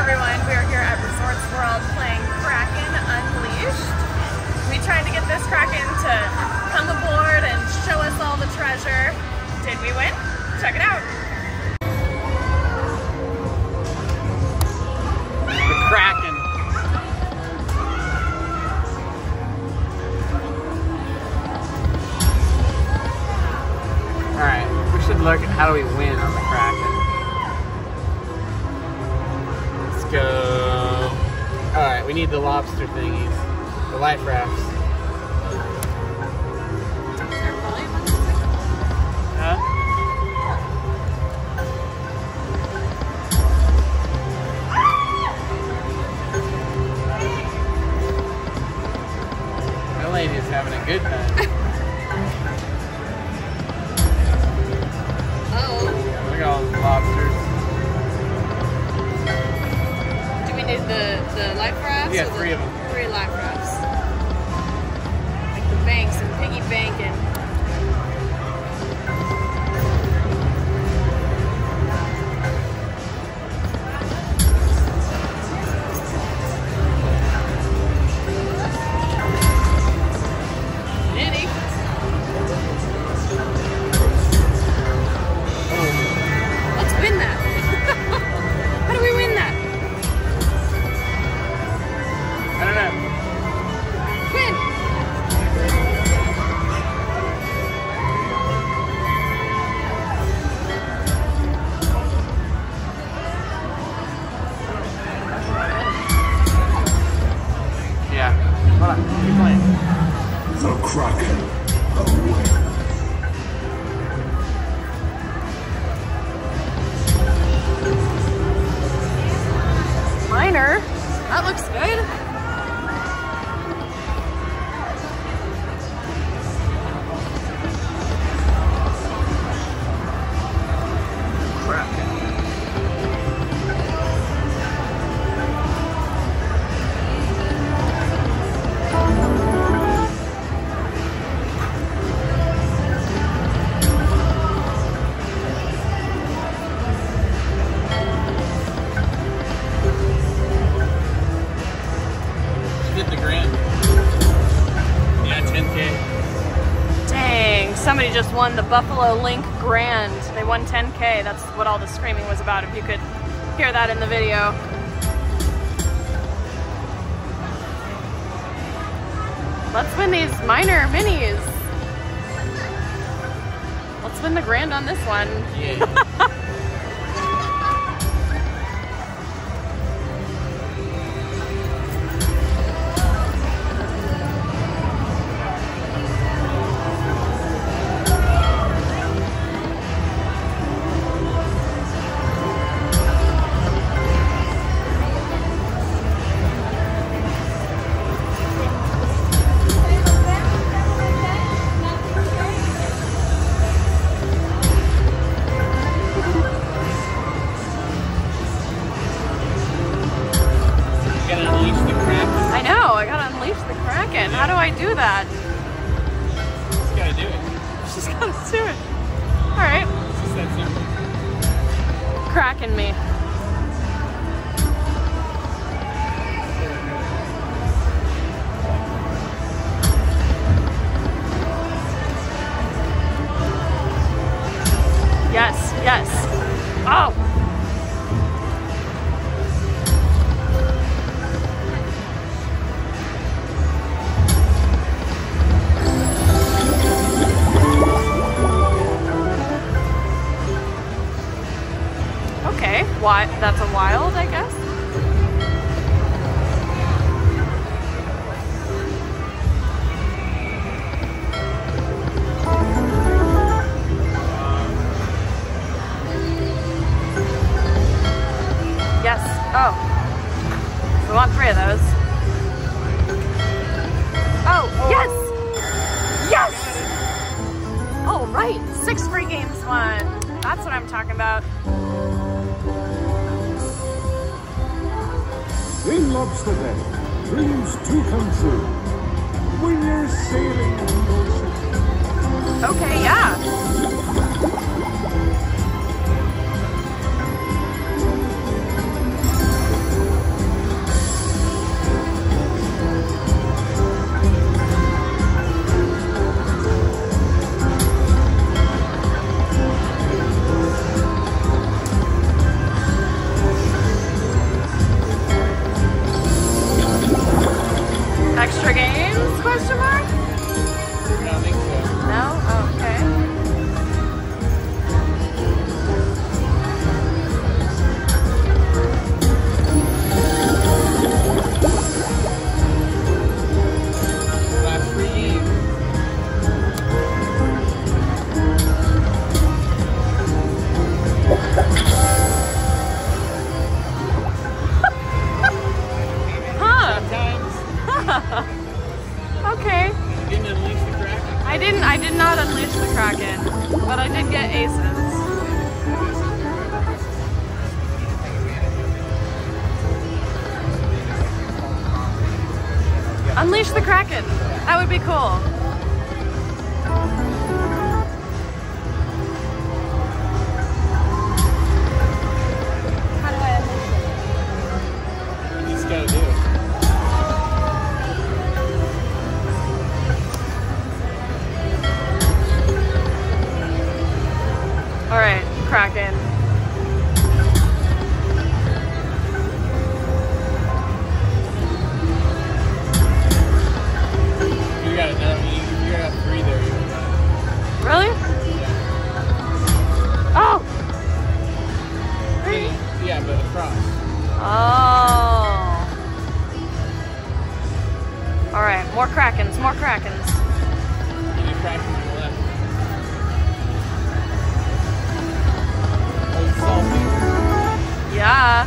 everyone, we are here at Resorts World playing Kraken Unleashed. We tried to get this Kraken to come aboard and show us all the treasure. Did we win? Check it out. The Kraken. Alright, we should look at how do we win on the Kraken. Let's go. Alright, we need the lobster thingies. The life rafts. Huh? That lady is having a good time. Look at all those lobsters. Do we need the life rafts? Yeah, 3 of them. 3 life rafts. Like the banks and piggy banking. The Kraken away. Miner, that looks good. Somebody just won the Buffalo Link Grand. They won 10K. That's what all the screaming was about, if you could hear that in the video. Let's win these minor minis. Let's win the grand on this one. Yeah. How do I do that? Just gotta do it. Just gotta do it. Alright. It's just that simple. Kraken me. Yes, yes. Oh! That's a wild, I guess. Yes. Oh. We want 3 of those. Oh, yes! Yes! Oh, right. 6 free games won. That's what I'm talking about. In Lobster Bay, dreams do come true when you're sailing in the ocean. Okay, yeah. I did get aces. Unleash the Kraken. That would be cool. How do I unleash it? You just gotta do it. All right, Kraken. You got another. You got 3 there. You got. Really? Yeah. Oh! Yeah, but across. Oh. All right, more Krakens, more Krakens. And a Kraken on the left. Oh, it's salty. Yeah.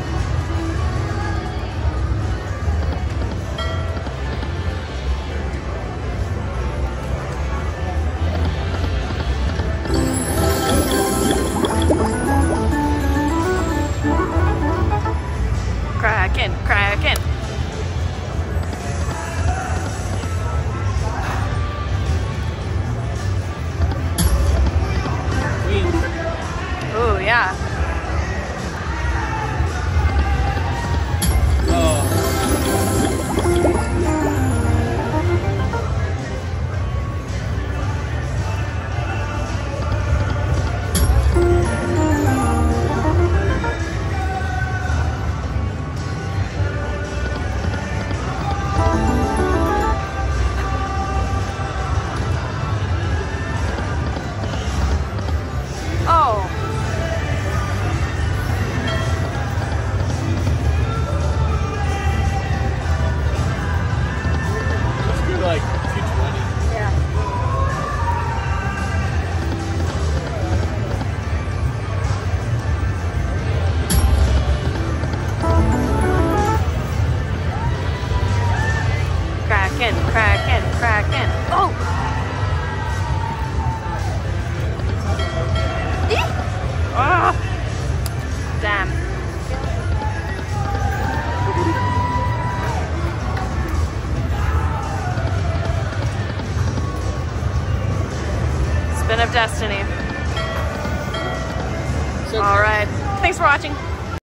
Kraken, Kraken. Wings. Ooh, yeah. Oh. Oh. Let's do like 220. Yeah. Kraken, Kraken, Kraken. Oh! Eek! Ah! Damn. Spin of Destiny. So All right. Thanks for watching.